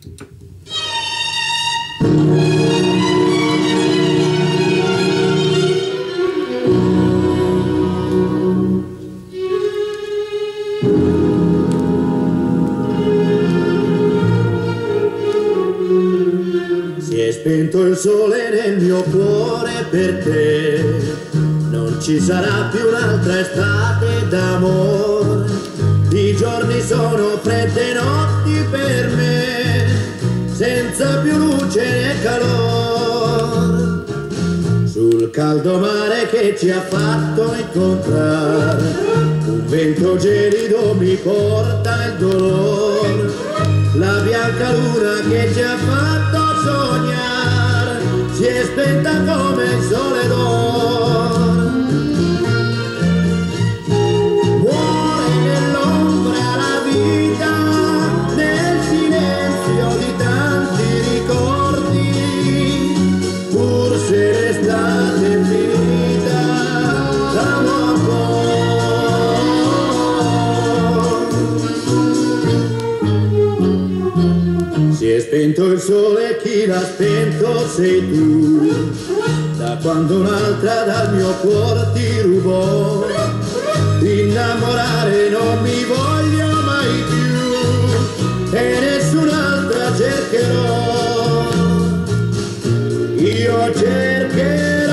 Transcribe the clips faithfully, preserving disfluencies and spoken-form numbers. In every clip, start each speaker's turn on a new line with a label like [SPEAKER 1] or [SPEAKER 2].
[SPEAKER 1] Si è spento il sole nel mio cuore per te, non ci sarà più un'altra estate d'amore. I giorni sono fredde notti per me, senza più luce né calore. Sul caldo mare che ci ha fatto incontrare, un vento gelido mi porta il dolore. La bianca luna che ci ha fatto sognare si è spenta come il sole d'oro. Muore nell'ombra la vita, nel silenzio di tanti ricordi, pur se l'estate è finita, siamo Si è spento il sole, chi l'ha spento sei tu, da quando un'altra dal mio cuore ti rubò. Innamorare non mi voglio mai più e nessun'altra cercherò. Io cercherò.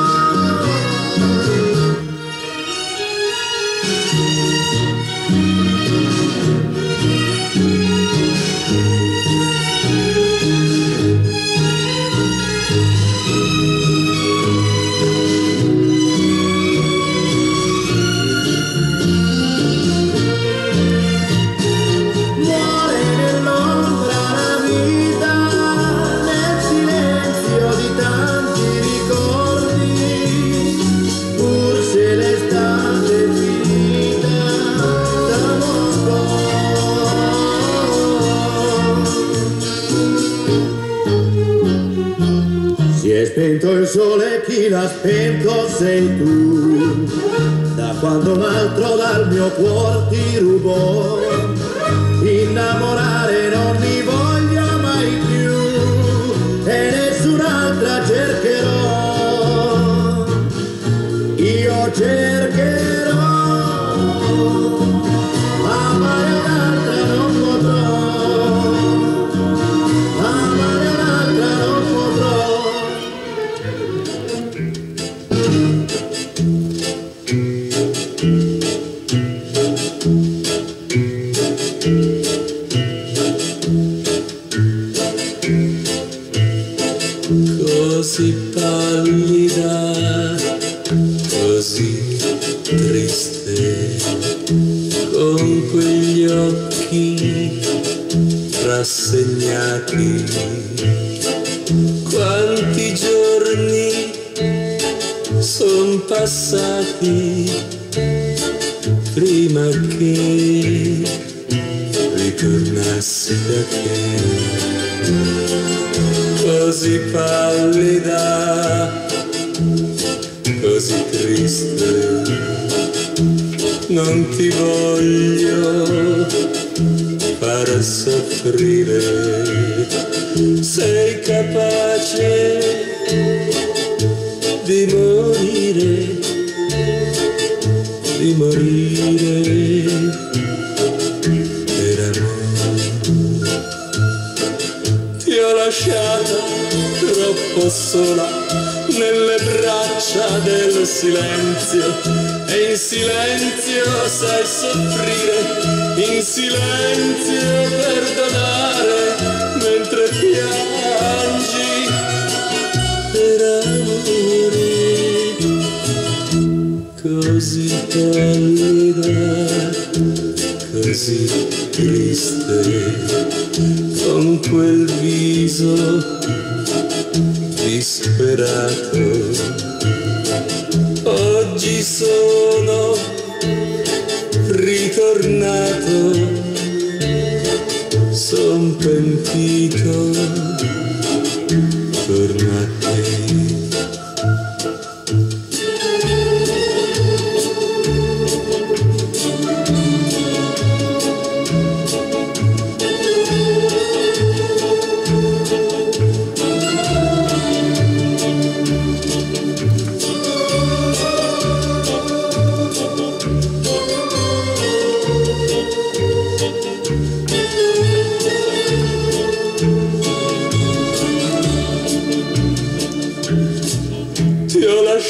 [SPEAKER 1] Spento il sole, chi l'ha spento sei tu, da quando un altro dal mio cuore ti rubò. Innamorare non mi voglio mai più e nessun'altra cercherò. Io cercherò, amare un'altra non potrò, amare un'altra non potrò.
[SPEAKER 2] Così pallida, così triste, con quegli occhi rassegnati. Quanti giorni son passati prima che ritornassi da te. Così pallida, così triste, non ti voglio far soffrire. Sei capace di morire, di morire per amore. Ti ho lasciata troppo sola nelle braccia del silenzio e in silenzio sai soffrire, in silenzio perdonare mentre piangi per amore. Così pallida, così triste, con quel viso disperato. Oggi sono ritornato, son pentito, torna a te.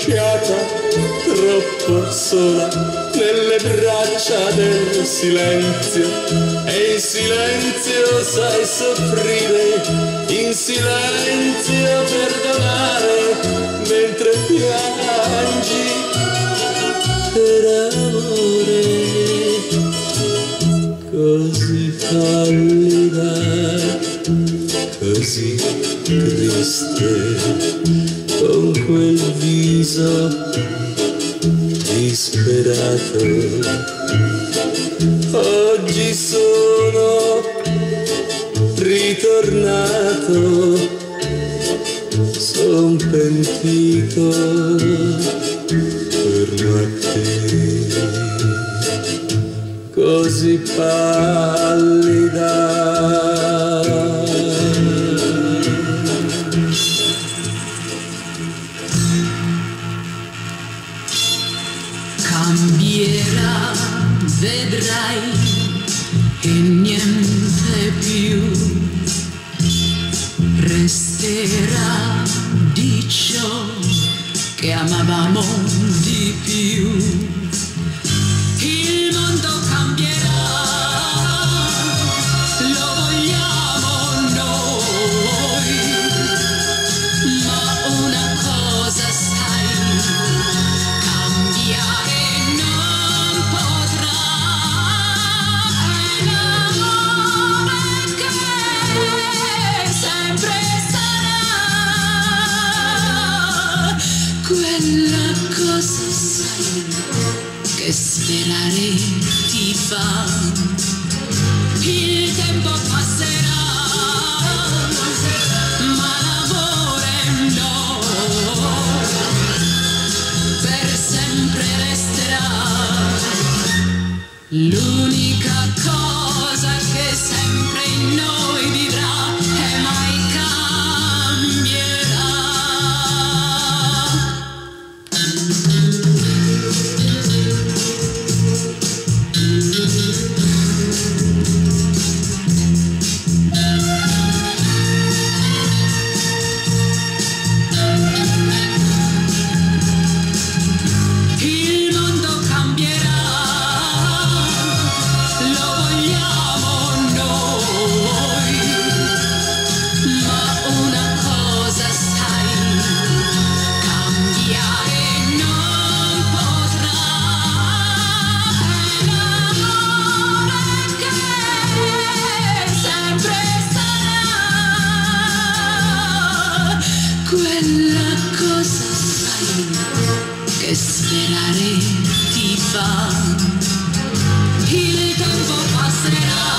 [SPEAKER 2] lasciata troppo sola nelle braccia del silenzio, e in silenzio sai soffrire, in silenzio perdonare, mentre piangi per amore, così pallida, così triste, con quel viso disperato. Oggi sono ritornato, son pentito torno a te, così pallida.
[SPEAKER 3] Cambierà, vedrai, e niente più resterà di ciò che amavamo di più. Il mondo cambierà, lo vogliamo noi, ma una cosa sai, cambiare non potrà. È l'amore che sempre sarà, quella cosa sai che sperare ti fa. Il tempo passerà, ma l'amore no, per sempre resterà. L'unica cosa che sempre in noi vivrà e mai cambierà. Il mondo cambierà, lo vogliamo noi, ma una cosa sai, cambiare non potrà. È l'amore che sempre sarà, quella cosa sai che sperare ti fa. Il tempo passerà,